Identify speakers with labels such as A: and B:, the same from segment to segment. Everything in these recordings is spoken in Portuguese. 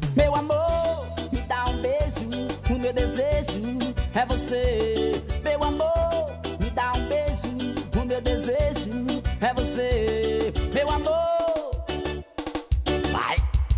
A: Meu amor, me dá um beijo, o meu desejo é você. Meu amor, me dá um beijo, o meu desejo é você. Meu amor, vai.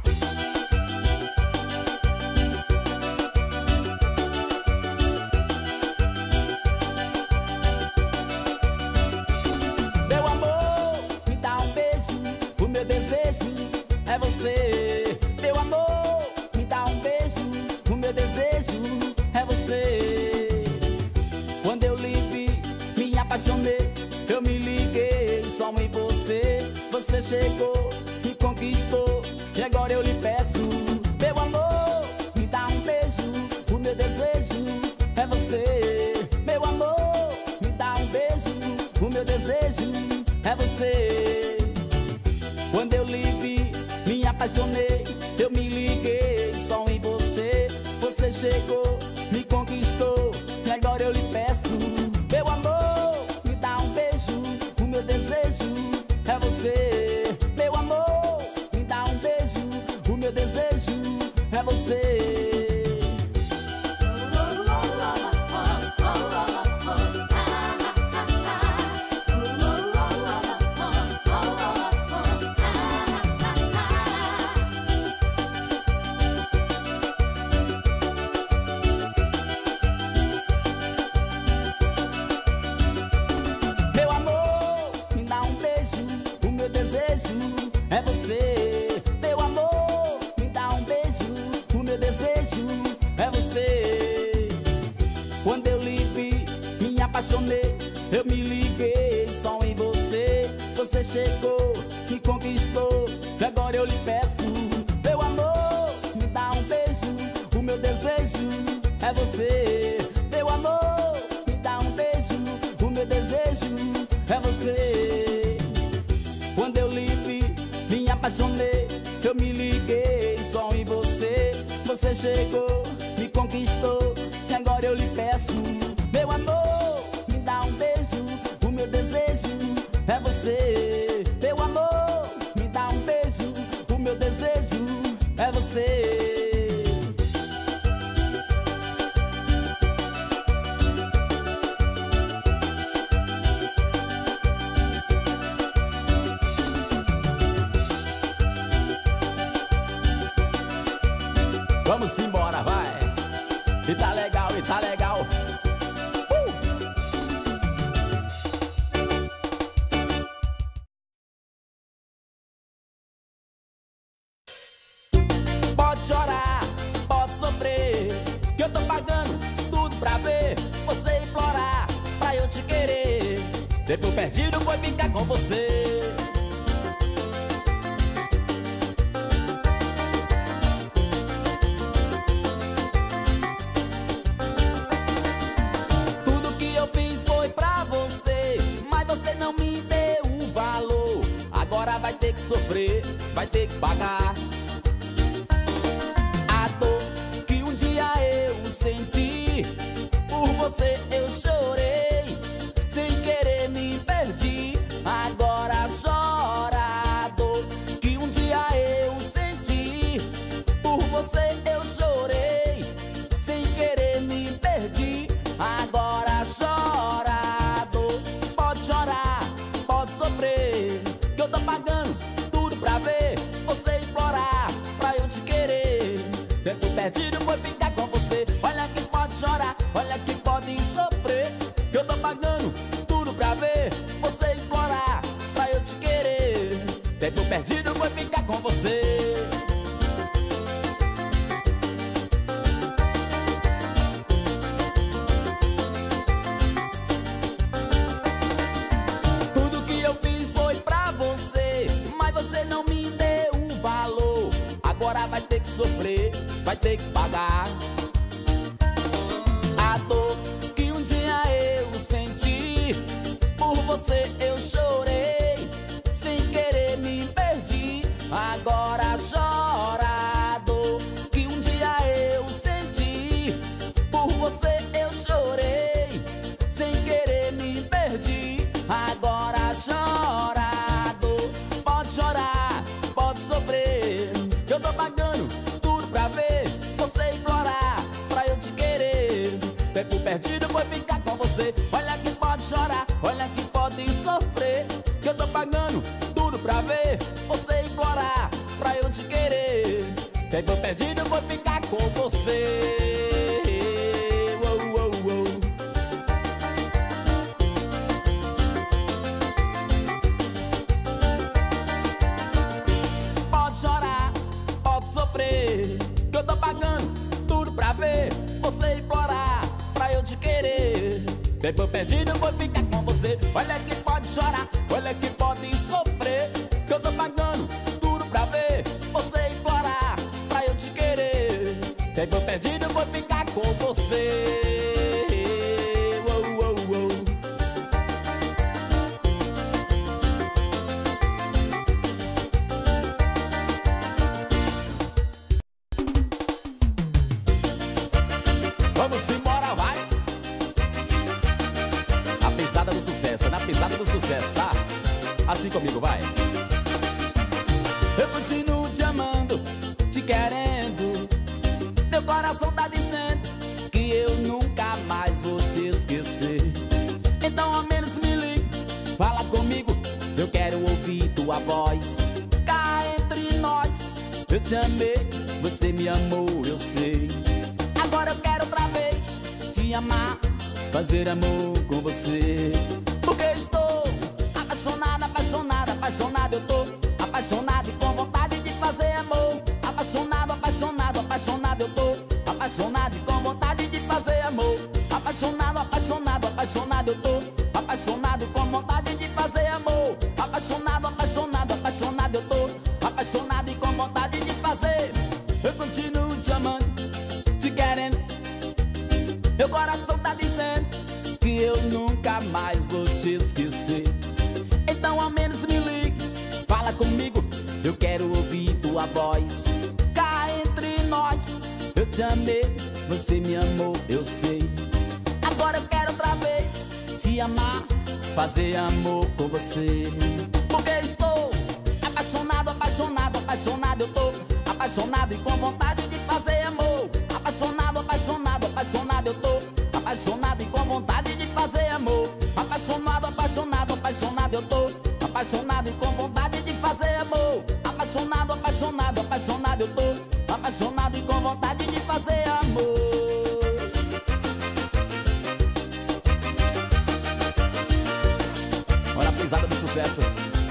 A: Meu amor, me dá um beijo, o meu desejo é você. Meu amor, me dá um beijo, o meu desejo é você. Quando eu lhe vi, me apaixonei, eu me liguei só em você. Você chegou, me conquistou, e agora eu lhe peço. Meu amor, me dá um beijo, o meu desejo é você. Meu amor, me dá um beijo, o meu desejo é você. Quando eu lhe vi, me apaixonei, eu me liguei só em você. Você chegou, me conquistou, e agora eu lhe peço. Meu amor, me dá um beijo, o meu desejo é você. Meu amor, me dá um beijo, o meu desejo é você. Meu amor, me dá um beijo, o meu desejo é você. Meu amor, me dá um beijo, o meu desejo é você. Quando eu lhe vi, me apaixonei, eu me liguei só em você. Você chegou, me conquistou, e agora eu lhe peço. Meu amor, me dá um beijo, o meu desejo é você. Meu amor, me dá um beijo, o meu desejo é você. Quando eu lhe vi, me apaixonei, eu me liguei só em você. Você chegou, me conquistou, e agora eu lhe peço. Meu amor, me dá um beijo, o meu desejo é você. Meu amor, me dá um beijo, o meu desejo é você. Vamos embora, vai. E tá legal, e tá legal. Pode chorar, pode sofrer, que eu tô pagando tudo pra ver você implorar, pra eu te querer. Tempo perdido foi ficar com você. Tudo que eu fiz foi pra você, mas você não me deu o valor. Agora vai ter que sofrer, vai ter que pagar a dor que um dia eu senti. Por você eu chorei, sem querer me perdi. Agora chora a dor que um dia eu senti. Por você eu chorei, sem querer me perdi. Agora chora a dor. Pode chorar, pode sofrer, que eu tô pagando tudo pra ver você implorar, pra eu te querer. Tempo perdido foi ficar com você. Olha que pode chorar, olha que pode sofrer, que eu tô pagando tudo pra ver você implorar, pra eu te querer. Tempo perdido foi ficar com você. Tudo que eu fiz foi pra você, mas você não me deu o valor. Agora vai ter que sofrer, vai ter que pagar a dor que um dia eu senti. Por você eu chorei, sem querer me perdi. Agora chora a dor que um dia eu senti. Por você eu chorei, sem querer me perdi. Agora chora a dor. Pode chorar, pode sofrer, eu tô pagando tudo pra você. Olha que pode chorar, olha que pode sofrer, que eu tô pagando tudo pra ver você implorar, pra eu te querer. Pegou perdido, eu vou ficar com você. Uou, uou, uou. Pode chorar, pode sofrer, que eu tô pagando tudo pra ver você implorar, pra eu te querer. Pegou perdido, eu vou ficar com você. Olha que pode chorar, olha que pode sofrer, que eu tô pagando tudo pra ver você implorar, pra eu te querer. Pegou perdido, eu vou ficar com você. Uou, uou, uou. Vamos embora, vai. A pisada do sucesso, na pisada do sucesso, tá? Assim comigo, vai. Eu continuo te amando, te querendo. Meu coração tá dizendo que eu nunca mais vou te esquecer. Então ao menos me ligue, fala comigo, eu quero ouvir tua voz. Cá entre nós, eu te amei, você me amou, eu sei. Agora eu quero outra vez te amar, fazer amor com você. Porque estou apaixonada, apaixonada, apaixonada. Eu tô apaixonado e com vontade de fazer amor. Apaixonado, apaixonado, apaixonado. Eu tô apaixonado e com vontade de fazer amor. Apaixonado, apaixonado, apaixonado. Eu tô apaixonado e com vontade de fazer amor. Apaixonado, apaixonado, apaixonado. Eu tô apaixonado e com vontade de fazer. Eu continuo te amando, te querendo. Meu coração tá dizendo que eu nunca mais vou te esquecer. Então ao menos me ligue, fala comigo, eu quero ouvir tua voz. Cá entre nós, eu te amei, você me amou, eu sei. Agora eu quero outra vez te amar, fazer amor com você. Porque estou apaixonado, apaixonado, apaixonado. Eu tô apaixonado e com vontade de fazer amor. Apaixonado, apaixonado, apaixonado. Eu tô apaixonado e com vontade de fazer amor. Apaixonado, apaixonado, apaixonado. Eu tô apaixonado e com vontade de fazer amor. Apaixonado, apaixonado, apaixonado. Eu tô apaixonado e com vontade de fazer amor. Olha a pisada do sucesso.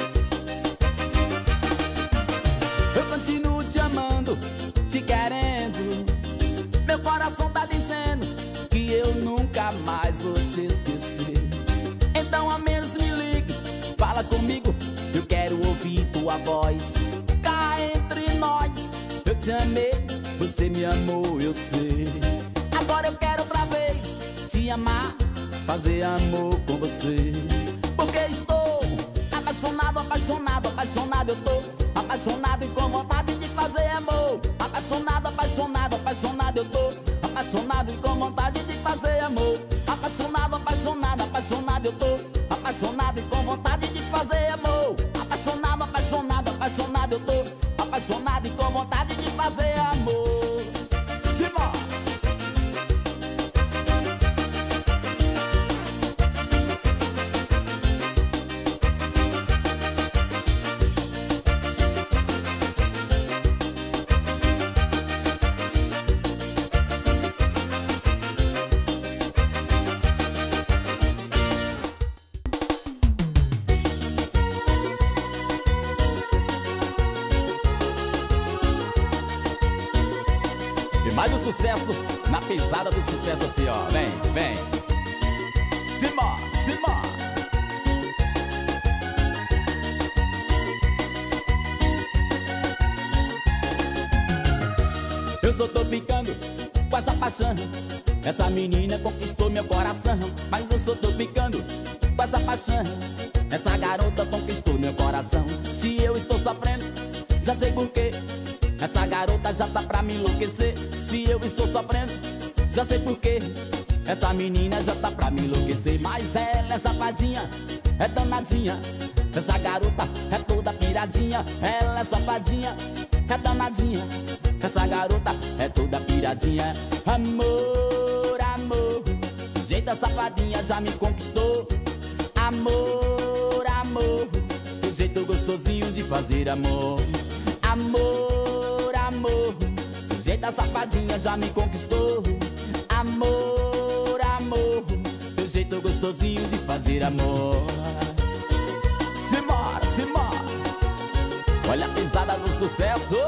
A: Eu continuo te amando, te querendo. Meu coração tá dizendo que eu nunca mais vou te esquecer. Então ao menos me ligue, fala comigo, eu quero ouvir tua voz. Cá entre nós, eu te amei, você me amou, eu sei. Agora eu quero outra vez te amar, fazer amor com você. Porque estou apaixonado, apaixonado, apaixonado. Eu tô apaixonado e com vontade de fazer amor. Apaixonado, apaixonado, apaixonado. Eu tô apaixonado e com vontade de fazer amor. Apaixonado, apaixonado, apaixonado. Eu tô apaixonado e com vontade de fazer amor. Apaixonado, apaixonado, apaixonado. Eu tô apaixonado e com vontade de fazer amor. Simbora! Mais um sucesso, na pisada do sucesso assim, ó. Vem, vem. Simbora, simbora. Eu só tô ficando com essa paixão. Essa menina conquistou meu coração. Mas eu só tô ficando com essa paixão. Essa garota conquistou meu coração. Se eu estou sofrendo, já sei por quê. Essa garota já tá pra me enlouquecer. Se eu estou sofrendo, já sei por quê. Essa menina já tá pra me enlouquecer. Mas ela é safadinha, é danadinha. Essa garota é toda piradinha. Ela é safadinha, é danadinha. Essa garota é toda piradinha. Amor, amor, se sujeita safadinha já me conquistou. Amor, amor, teu jeito gostosinho de fazer amor. Amor, amor, sujeita safadinha já me conquistou. Amor, amor, teu jeito gostosinho de fazer amor. Simbora, simbora, olha a pisada do sucesso.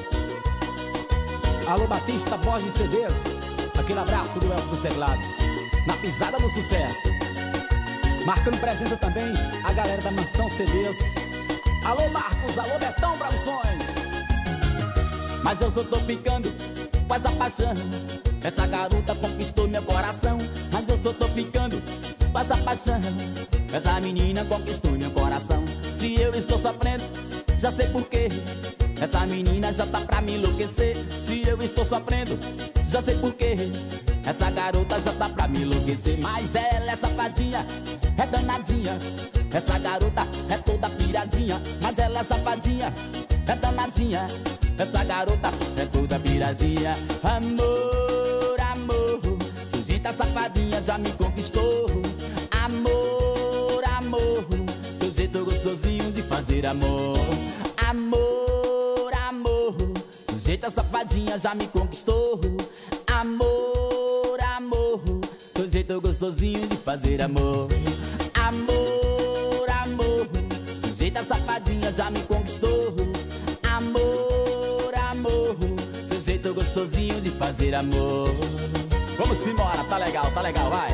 B: Alô Batista, Borges CDs, aquele abraço do Elcio dos Teclados, na pisada do sucesso. Marcando presença também a galera da Mansão CDs. Alô Marcos, alô Betão Produções.
A: Mas eu só tô ficando com essa paixão, essa garota conquistou meu coração. Mas eu só tô ficando com essa paixão, essa menina conquistou meu coração. Se eu estou sofrendo, já sei porquê, essa menina já tá pra me enlouquecer. Se eu estou sofrendo, já sei porquê, essa garota já tá pra me enlouquecer. Mas ela é safadinha, é danadinha, essa garota é toda piradinha. Mas ela é safadinha, é danadinha, essa garota é toda piradinha. Amor, amor, sujeita safadinha já me conquistou. Amor, amor, teu jeito gostosinho de fazer amor. Amor, amor, sujeita safadinha já me conquistou. Amor, amor, teu jeito gostosinho de fazer amor. Amor, amor, sujeita safadinha já me conquistou. Amor, amor, seu jeito gostosinho de fazer amor. Vamos embora, tá legal, vai.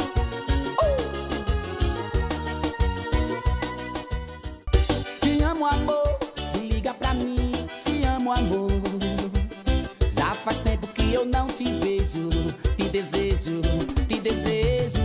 A: Te amo, amor, liga pra mim. Te amo, amor, já faz tempo que eu não te vejo. Te desejo, te desejo.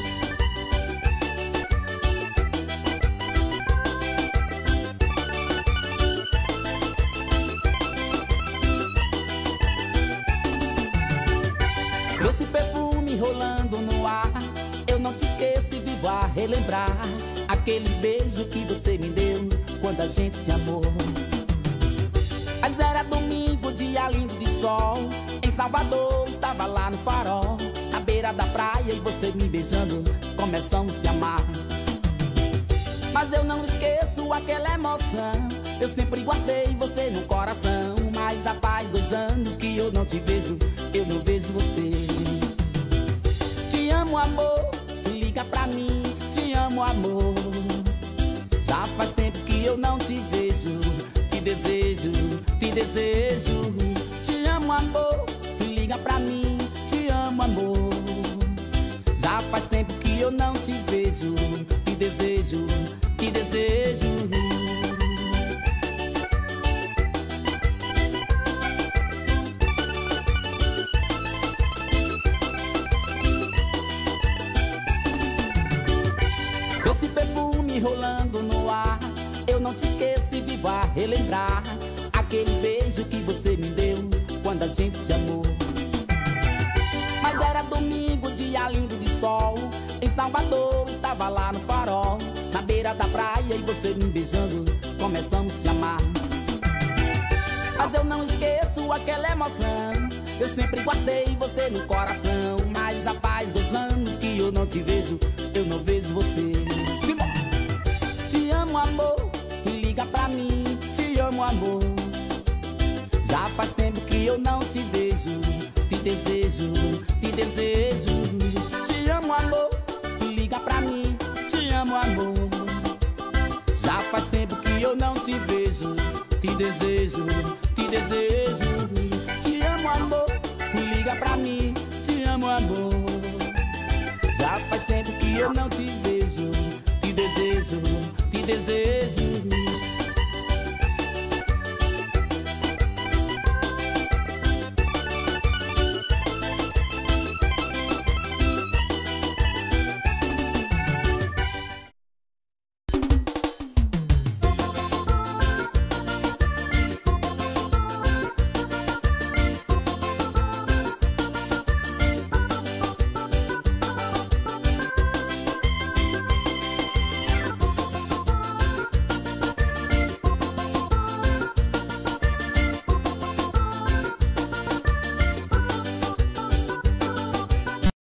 A: Esse perfume rolando no ar, eu não te esqueço e vivo a relembrar aquele beijo que você me deu quando a gente se amou. Mas era domingo, dia lindo de sol, em Salvador, estava lá no farol, na beira da praia e você me beijando, começamos a se amar. Mas eu não esqueço aquela emoção, eu sempre guardei você no coração. Mas já faz 2 anos que eu não te vejo, eu não vejo você. Te amo, amor, liga pra mim. Te amo, amor, já faz tempo que eu não te vejo. Te desejo, te desejo. Te amo, amor, liga pra mim. Te amo, amor, já faz tempo que eu não te vejo. Te desejo, te desejo. Esse perfume rolando no ar, eu não te esqueço e vivo a relembrar aquele beijo que você me deu quando a gente se amou. Mas era domingo, dia lindo de sol, em Salvador, estava lá no farol, na beira da praia e você me beijando, começamos a se amar. Mas eu não esqueço aquela emoção, eu sempre guardei você no coração. Mas já faz 2 anos que eu não te vejo, eu não vejo você. Te amo, amor, liga pra mim. Te amo, amor, já faz tempo que eu não te vejo. Te desejo, te desejo. Te amo, amor, liga pra mim. Te amo, amor, já faz tempo que eu não te vejo. Te desejo, te desejo. Te amo, amor, liga pra mim. Te amo, amor, já faz tempo que eu não te vejo. Te desejo, te desejo.